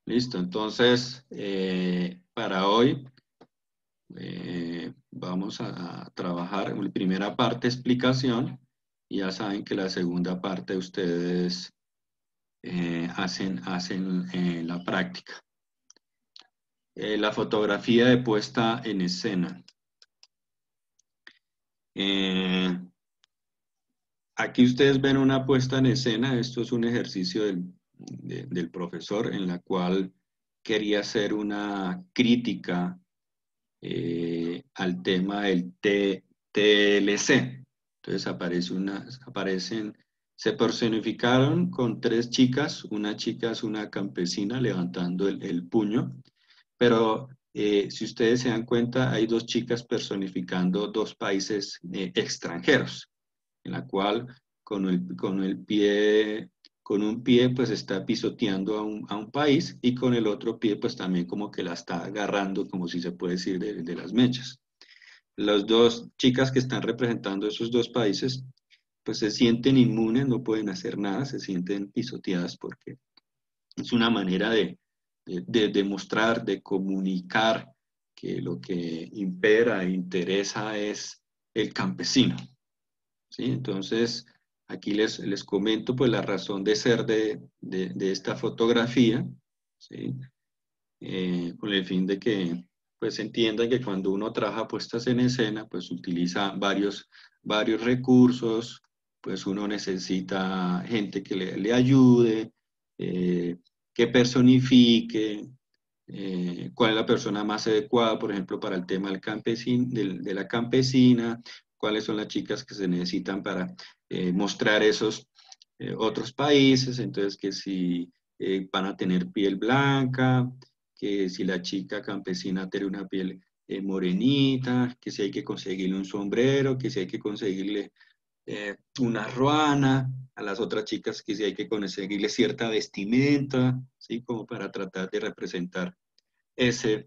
Listo, entonces, para hoy vamos a trabajar en la primera parte, explicación, y ya saben que la segunda parte ustedes hacen la práctica. La fotografía de puesta en escena. Eh, Aquí ustedes ven una puesta en escena, esto es un ejercicio del profesor en la cual quería hacer una crítica al tema del TLC. Entonces se personificaron con tres chicas, una chica es una campesina levantando el puño, pero si ustedes se dan cuenta, hay dos chicas personificando dos países extranjeros en la cual con un pie pues está pisoteando a un país y con el otro pie pues también como que la está agarrando, como si se puede decir, de las mechas. Las dos chicas que están representando esos dos países pues se sienten inmunes, no pueden hacer nada, se sienten pisoteadas porque es una manera de demostrar, de comunicar que lo que impera e interesa es el campesino. ¿Sí? Entonces, aquí les comento pues la razón de ser de esta fotografía, ¿sí? Con el fin de que pues entiendan que cuando uno trabaja puestas en escena, pues utiliza varios recursos, pues uno necesita gente que le ayude, eh, que personifique, cuál es la persona más adecuada, por ejemplo, para el tema de la campesina, cuáles son las chicas que se necesitan para mostrar esos otros países, entonces que si van a tener piel blanca, que si la chica campesina tiene una piel morenita, que si hay que conseguirle un sombrero, que si hay que conseguirle una ruana, a las otras chicas que si hay que conseguirle cierta vestimenta, ¿sí? Como para tratar de representar ese,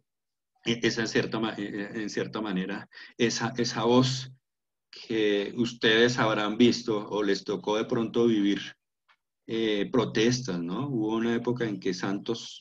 en cierta manera, esa voz que ustedes habrán visto o les tocó de pronto vivir protestas, ¿no? Hubo una época en que Santos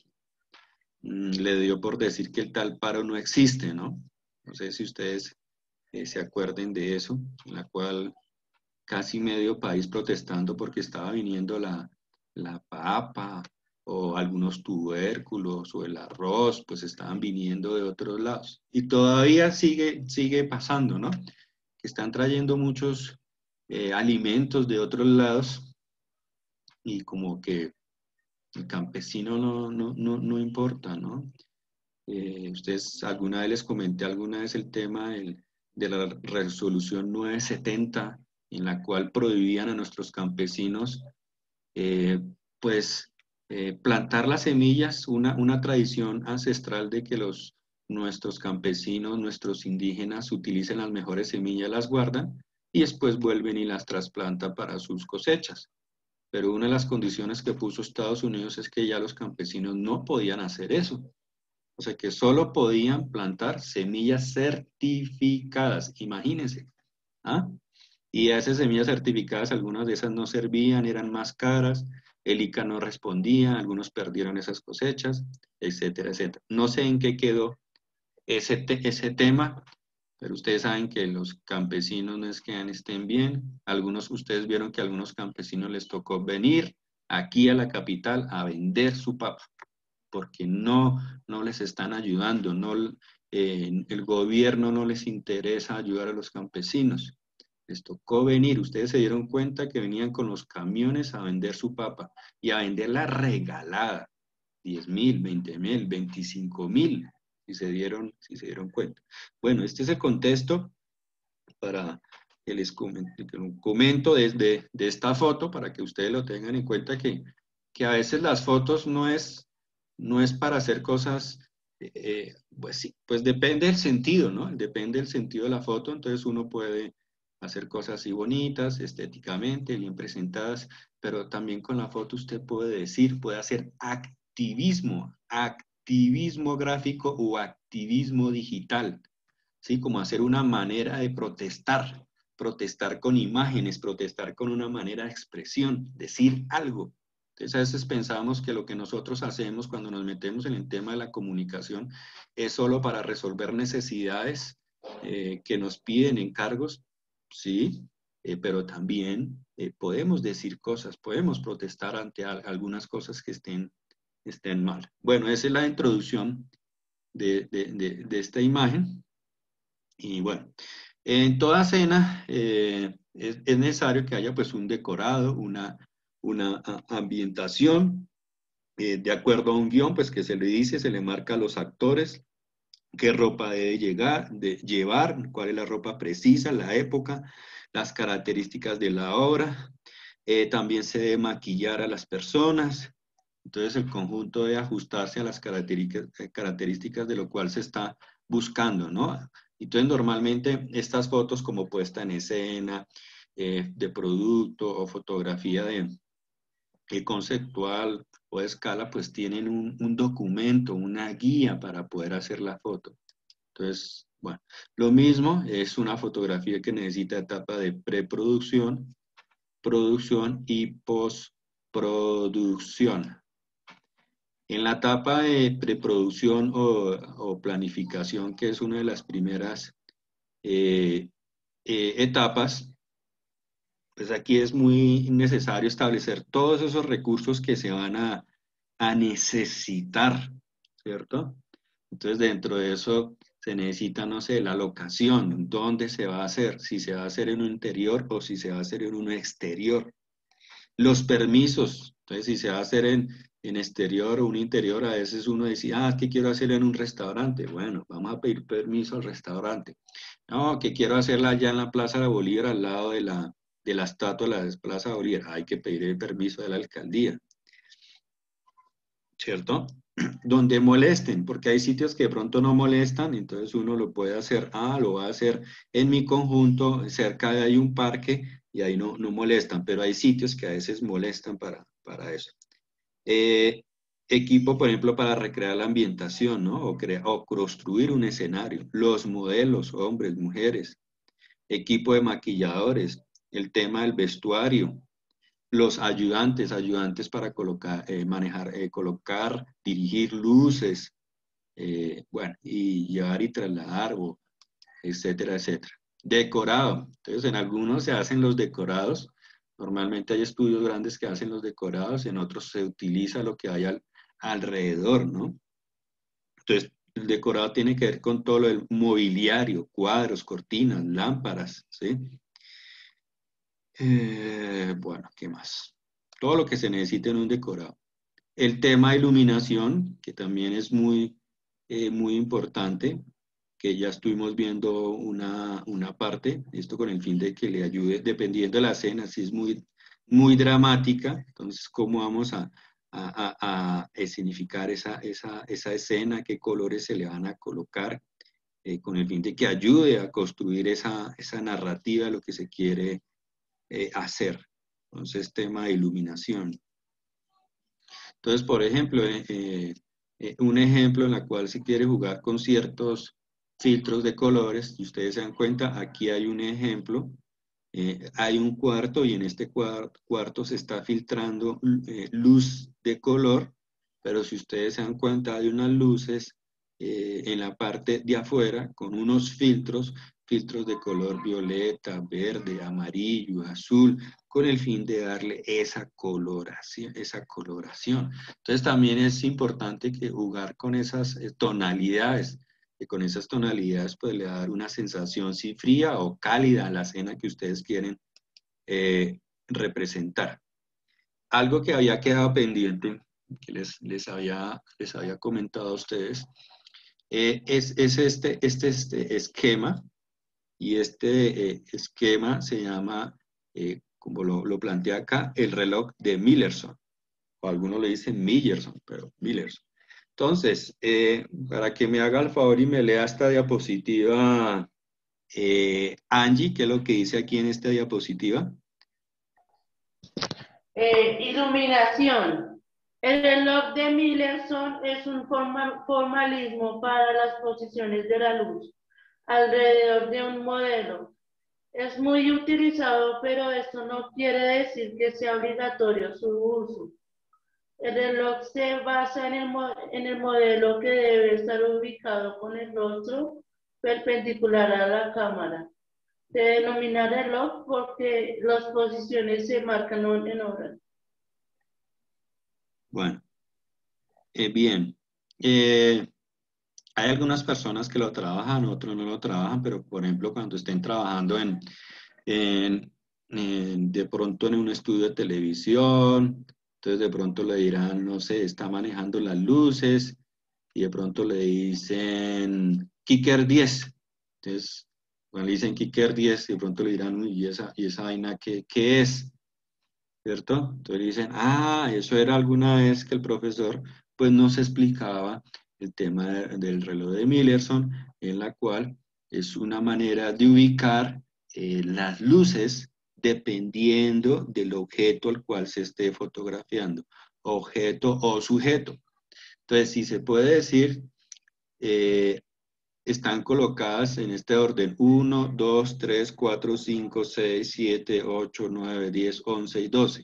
le dio por decir que el tal paro no existe, ¿no? No sé si ustedes se acuerden de eso, en la cual casi medio país protestando porque estaba viniendo la papa o algunos tubérculos o el arroz, pues estaban viniendo de otros lados. Y todavía sigue pasando, ¿no? Que están trayendo muchos alimentos de otros lados y como que el campesino no importa, ¿no? Ustedes, alguna vez les comenté alguna vez el tema de la resolución 970, en la cual prohibían a nuestros campesinos, eh, pues, plantar las semillas, una tradición ancestral de que nuestros campesinos, nuestros indígenas utilicen las mejores semillas, las guardan y después vuelven y las trasplantan para sus cosechas. Pero una de las condiciones que puso Estados Unidos es que ya los campesinos no podían hacer eso. O sea que solo podían plantar semillas certificadas, imagínense. ¿Ah? Y a esas semillas certificadas, algunas de esas no servían, eran más caras, el ICA no respondía, algunos perdieron esas cosechas, etcétera, etcétera. No sé en qué quedó ese tema, pero ustedes saben que los campesinos no es que estén bien. Algunos, ustedes vieron que a algunos campesinos les tocó venir aquí a la capital a vender su papa porque no les están ayudando, el gobierno no les interesa ayudar a los campesinos. Les tocó venir, ustedes se dieron cuenta que venían con los camiones a vender su papa y a venderla regalada, 10.000, 20.000, 25.000, si se dieron cuenta. Bueno, este es el contexto para que les comento desde de esta foto para que ustedes lo tengan en cuenta que a veces las fotos no es para hacer cosas, pues sí, pues depende del sentido, ¿no? Depende del sentido de la foto, entonces uno puede hacer cosas así bonitas, estéticamente, bien presentadas, pero también con la foto usted puede decir, puede hacer activismo gráfico o activismo digital. ¿Sí? Como hacer una manera de protestar, protestar con imágenes, protestar con una manera de expresión, decir algo. Entonces a veces pensamos que lo que nosotros hacemos cuando nos metemos en el tema de la comunicación es solo para resolver necesidades que nos piden encargos, sí, pero también podemos decir cosas, podemos protestar ante algunas cosas que estén mal. Bueno, esa es la introducción de esta imagen. Y bueno, en toda cena es necesario que haya pues un decorado, una ambientación, de acuerdo a un guión, pues que se le dice, se le marca a los actores qué ropa debe llevar, cuál es la ropa precisa, la época, las características de la obra. También se debe maquillar a las personas. Entonces el conjunto debe ajustarse a las características de lo cual se está buscando, ¿no? Entonces normalmente estas fotos como puesta en escena, de producto o fotografía conceptual o de escala, pues tienen un documento, una guía para poder hacer la foto. Entonces, bueno, lo mismo es una fotografía que necesita etapa de preproducción, producción y postproducción. En la etapa de preproducción o planificación, que es una de las primeras eh, etapas, pues aquí es muy necesario establecer todos esos recursos que se van a necesitar, ¿cierto? Entonces, dentro de eso se necesita, no sé, la locación, dónde se va a hacer, si se va a hacer en un interior o si se va a hacer en un exterior. Los permisos, entonces si se va a hacer en exterior o un interior, a veces uno dice, ah, es que quiero hacerlo en un restaurante. Bueno, vamos a pedir permiso al restaurante. No, que quiero hacerla allá en la Plaza de Bolívar, al lado de la estatua de la Plaza de Bolívar. Hay que pedir el permiso de la alcaldía, ¿cierto? Donde molesten, porque hay sitios que de pronto no molestan, entonces uno lo puede hacer, lo va a hacer en mi conjunto, cerca de ahí un parque, y ahí no molestan, pero hay sitios que a veces molestan para eso. Eh, Equipo, por ejemplo, para recrear la ambientación, ¿no? O construir un escenario, los modelos, hombres, mujeres, equipo de maquilladores, el tema del vestuario, los ayudantes para manejar, colocar, dirigir luces, bueno, y llevar y trasladar, etcétera, etcétera. Decorado. Entonces, en algunos se hacen los decorados. Normalmente hay estudios grandes que hacen los decorados, en otros se utiliza lo que hay alrededor, ¿no? Entonces, el decorado tiene que ver con todo lo del mobiliario, cuadros, cortinas, lámparas, ¿sí? Bueno, ¿qué más? Todo lo que se necesita en un decorado. El tema de iluminación, que también es muy importante, que ya estuvimos viendo una parte, esto con el fin de que le ayude, dependiendo de la escena, si es muy dramática, entonces cómo vamos a escenificar esa escena, qué colores se le van a colocar, con el fin de que ayude a construir esa narrativa de lo que se quiere hacer. Entonces, tema de iluminación. Entonces, por ejemplo, un ejemplo en la cual se quiere jugar con ciertos filtros de colores, si ustedes se dan cuenta, aquí hay un ejemplo, hay un cuarto y en este cuarto se está filtrando luz de color, pero si ustedes se dan cuenta, hay unas luces en la parte de afuera con unos filtros de color violeta, verde, amarillo, azul, con el fin de darle esa coloración, esa coloración. Entonces también es importante que jugar con esas tonalidades, que con esas tonalidades pues le va a dar una sensación si fría o cálida a la escena que ustedes quieren representar. Algo que había quedado pendiente, que les había comentado a ustedes, es este esquema, y este esquema se llama, como lo plantea acá, el reloj de Millerson, o algunos le dicen Millerson, pero Millerson. Entonces, para que me haga el favor y me lea esta diapositiva, Angie, ¿qué es lo que dice aquí en esta diapositiva? Iluminación. El reloj de Millerson es un formalismo para las posiciones de la luz alrededor de un modelo. Es muy utilizado, pero esto no quiere decir que sea obligatorio su uso. El reloj se basa en el modelo que debe estar ubicado con el rostro perpendicular a la cámara. Se denomina reloj porque las posiciones se marcan en horas. Bueno, bien. Hay algunas personas que lo trabajan, otros no lo trabajan, pero por ejemplo, cuando estén trabajando en, de pronto en un estudio de televisión, entonces de pronto le dirán, no sé, está manejando las luces y de pronto le dicen Kicker 10. Entonces, cuando le dicen Kicker 10, de pronto le dirán, "Uy, ¿y esa vaina qué es? ¿Cierto? Entonces dicen, ah, eso era alguna vez que el profesor pues nos explicaba el tema del reloj de Millerson, en la cual es una manera de ubicar las luces dependiendo del objeto al cual se esté fotografiando, objeto o sujeto. Entonces, si se puede decir, eh, están colocadas en este orden: 1, 2, 3, 4, 5, 6, 7, 8, 9, 10, 11 y 12.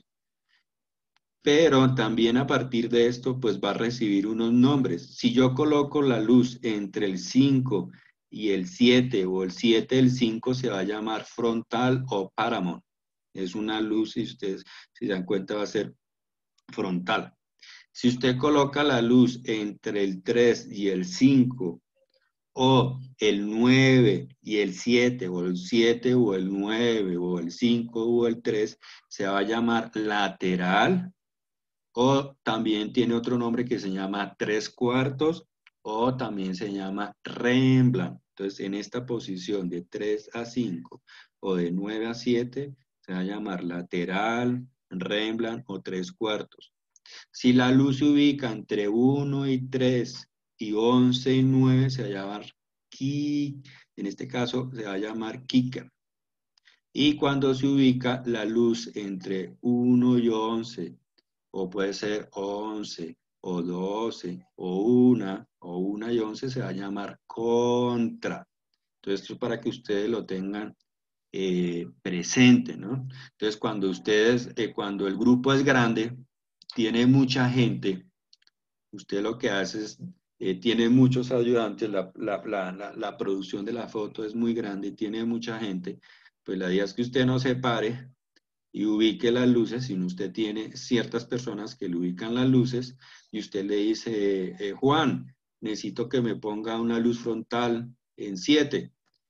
Pero también a partir de esto, pues va a recibir unos nombres. Si yo coloco la luz entre el 5 y el 7, o el 7 y el 5, se va a llamar frontal o paramount. Es una luz, y ustedes, si se dan cuenta, va a ser frontal. Si usted coloca la luz entre el 3 y el 5, o el 9 y el 7, o el 7 o el 9, o el 5 o el 3, se va a llamar lateral, o también tiene otro nombre que se llama 3/4, o también se llama Rembrandt. Entonces, en esta posición de 3 a 5 o de 9 a 7, se va a llamar lateral, Rembrandt o 3/4. Si la luz se ubica entre 1 y 3 y 11 y 9, se va a llamar en este caso se va a llamar Kicker. Y cuando se ubica la luz entre 1 y 11, o puede ser 11 o 12 o 1 y 11, se va a llamar contra. Entonces, esto es para que ustedes lo tengan presente, ¿no? Entonces, cuando el grupo es grande, tiene mucha gente, usted lo que hace es, tiene muchos ayudantes, la producción de la foto es muy grande, tiene mucha gente, pues la idea es que usted no se pare y ubique las luces, sino usted tiene ciertas personas que le ubican las luces, y usted le dice, Juan, necesito que me ponga una luz frontal en 7.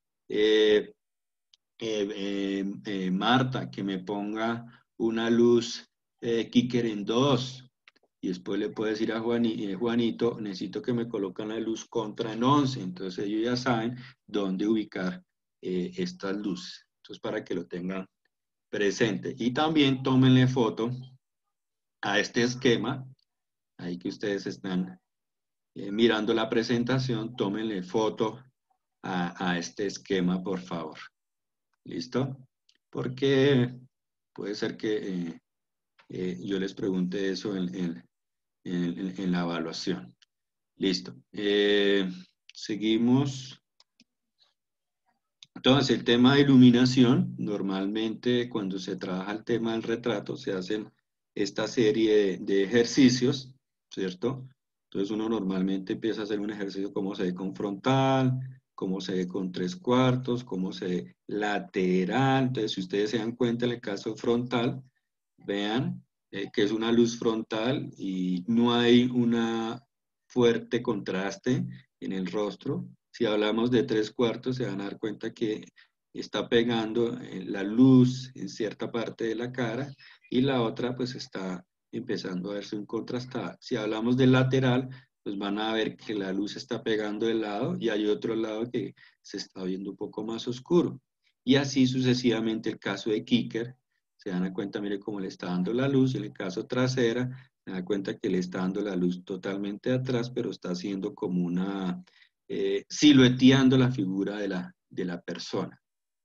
Marta, que me ponga una luz kicker en 2. Y después le puede decir a Juanito, necesito que me coloquen la luz contra en 11. Entonces ellos ya saben dónde ubicar estas luces. Entonces, para que lo tengan presente. Y también tómenle foto a este esquema, ahí que ustedes están mirando la presentación, tómenle foto a este esquema, por favor. ¿Listo? Porque puede ser que yo les pregunte eso en la evaluación. Listo. Seguimos. Entonces, el tema de iluminación, normalmente cuando se trabaja el tema del retrato, se hacen esta serie de ejercicios, ¿cierto? Entonces uno normalmente empieza a hacer un ejercicio cómo se ve con frontal, cómo se ve con 3/4, cómo se ve lateral. Entonces, si ustedes se dan cuenta en el caso frontal, vean que es una luz frontal y no hay una fuerte contraste en el rostro. Si hablamos de 3/4, se van a dar cuenta que está pegando la luz en cierta parte de la cara, y la otra pues está empezando a verse un contrastada. Si hablamos de lateral, pues van a ver que la luz está pegando del lado y hay otro lado que se está viendo un poco más oscuro. Y así sucesivamente el caso de Kicker, se dan cuenta, mire cómo le está dando la luz. En el caso trasera, se dan cuenta que le está dando la luz totalmente atrás, pero está haciendo como una, silueteando la figura de la persona.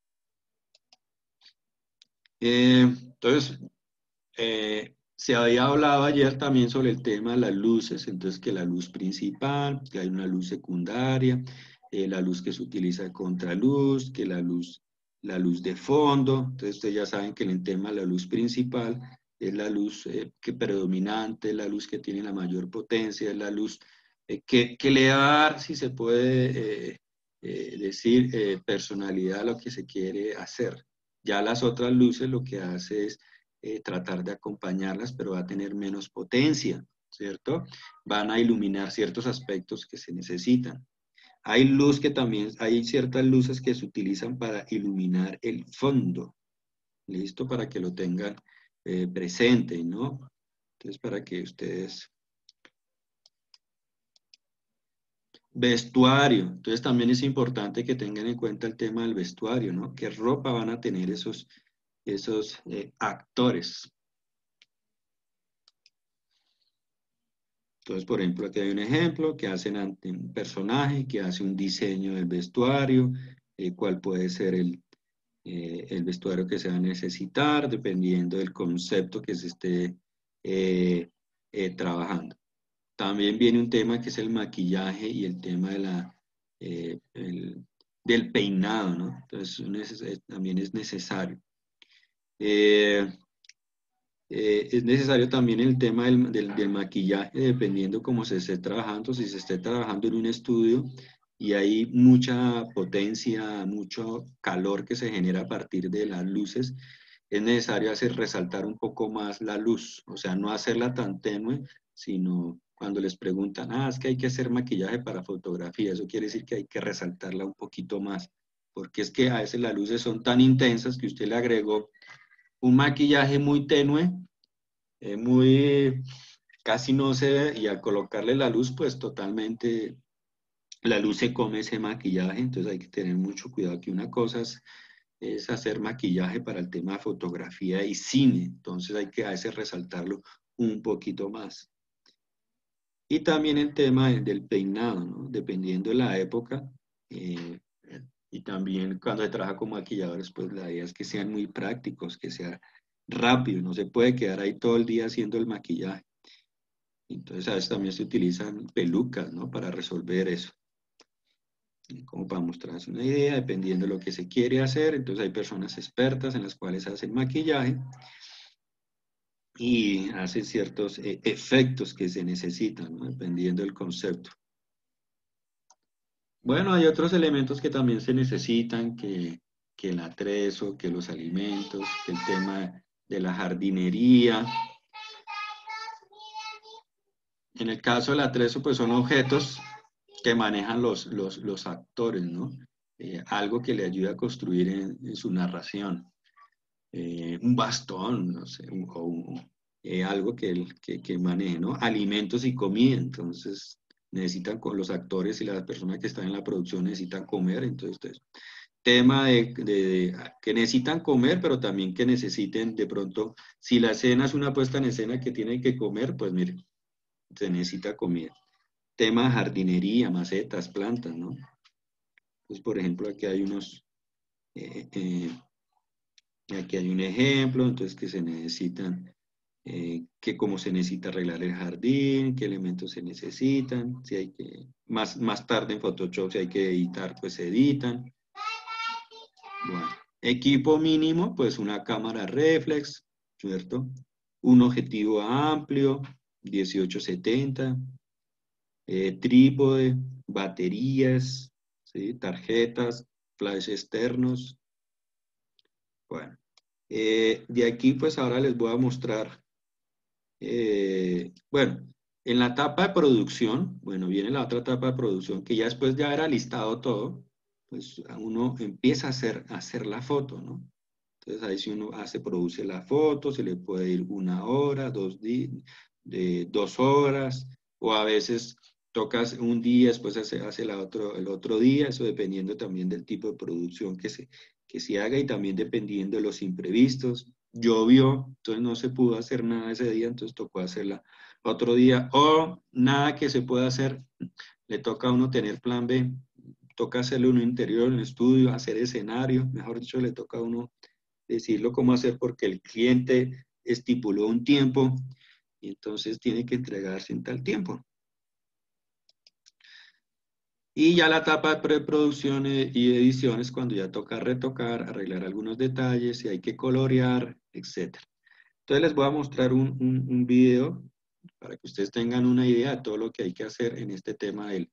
Entonces, se había hablado ayer también sobre el tema de las luces, entonces que la luz principal, que hay una luz secundaria, la luz que se utiliza de contraluz, que la luz de fondo. Entonces ustedes ya saben que en el tema de la luz principal es la luz que predominante, es la luz que tiene la mayor potencia, es la luz que le va a dar, si se puede decir, personalidad a lo que se quiere hacer. Ya las otras luces lo que hace es tratar de acompañarlas, pero va a tener menos potencia, ¿cierto? Van a iluminar ciertos aspectos que se necesitan. Hay luz que también, hay ciertas luces que se utilizan para iluminar el fondo, ¿listo? Para que lo tengan presente, ¿no? Entonces, para que ustedes... Vestuario. Entonces, también es importante que tengan en cuenta el tema del vestuario, ¿no? ¿Qué ropa van a tener esos actores? Entonces, por ejemplo, aquí hay un ejemplo que hacen ante un personaje, que hace un diseño del vestuario, cuál puede ser el vestuario que se va a necesitar, dependiendo del concepto que se esté trabajando. También viene un tema que es el maquillaje y el tema de del peinado, ¿no? Entonces, también es necesario. Eh, es necesario también el tema del maquillaje, dependiendo cómo se esté trabajando, si se esté trabajando en un estudio y hay mucha potencia, mucho calor que se genera a partir de las luces, es necesario hacer resaltar un poco más la luz, o sea, no hacerla tan tenue, sino cuando les preguntan, es que hay que hacer maquillaje para fotografía, eso quiere decir que hay que resaltarla un poquito más, porque es que a veces las luces son tan intensas que usted le agregó un maquillaje muy tenue, muy casi no se ve, y al colocarle la luz, pues totalmente la luz se come ese maquillaje, entonces hay que tener mucho cuidado que una cosa es hacer maquillaje para el tema de fotografía y cine, entonces hay que a veces resaltarlo un poquito más. Y también el tema del peinado, ¿no? Dependiendo de la época, eh, y también cuando se trabaja con maquilladores, pues la idea es que sean muy prácticos, que sea rápido, no se puede quedar ahí todo el día haciendo el maquillaje. Entonces a veces también se utilizan pelucas, ¿no? Para resolver eso. Como para mostrarse una idea, dependiendo de lo que se quiere hacer. Entonces hay personas expertas en las cuales hacen maquillaje y hacen ciertos efectos que se necesitan, ¿no? Dependiendo del concepto. Bueno, hay otros elementos que también se necesitan, que el atrezo, que los alimentos, que el tema de la jardinería. En el caso del atrezo, pues son objetos que manejan los actores, ¿no? Algo que le ayuda a construir en su narración. Un bastón, no sé, algo que maneje, ¿no? Alimentos y comida, entonces necesitan, con los actores y las personas que están en la producción necesitan comer, entonces tema que necesitan comer, pero también que necesiten de pronto, si la escena es una puesta en escena que tienen que comer, pues miren, se necesita comida. Tema de jardinería, macetas, plantas, ¿no? Pues por ejemplo aquí hay eh, eh, aquí hay un ejemplo, entonces que se necesitan, que cómo se necesita arreglar el jardín, qué elementos se necesitan, si hay que, más tarde en Photoshop si hay que editar, pues se editan. Bueno, equipo mínimo, pues una cámara reflex, ¿cierto? Un objetivo amplio, 1870, trípode, baterías, ¿sí? Tarjetas, flash externos. Bueno, de aquí pues ahora les voy a mostrar, bueno, en la etapa de producción, bueno, viene la otra etapa de producción que ya después de haber alistado todo, pues uno empieza a hacer la foto, ¿no? Entonces ahí si uno produce la foto, se le puede ir 1 hora, 2 horas, o a veces tocas un día, después hace el otro día, eso dependiendo también del tipo de producción que se haga y también dependiendo de los imprevistos. Llovió, entonces no se pudo hacer nada ese día, entonces tocó hacerla otro día, o nada que se pueda hacer, le toca a uno tener plan B, toca hacerlo en un interior, en un estudio, hacer escenario, mejor dicho, le toca a uno decirlo cómo hacer porque el cliente estipuló un tiempo y entonces tiene que entregarse en tal tiempo. Y ya la etapa de preproducción y ediciones cuando ya toca retocar, arreglar algunos detalles, si hay que colorear, etc. Entonces les voy a mostrar un video para que ustedes tengan una idea de todo lo que hay que hacer en este tema del...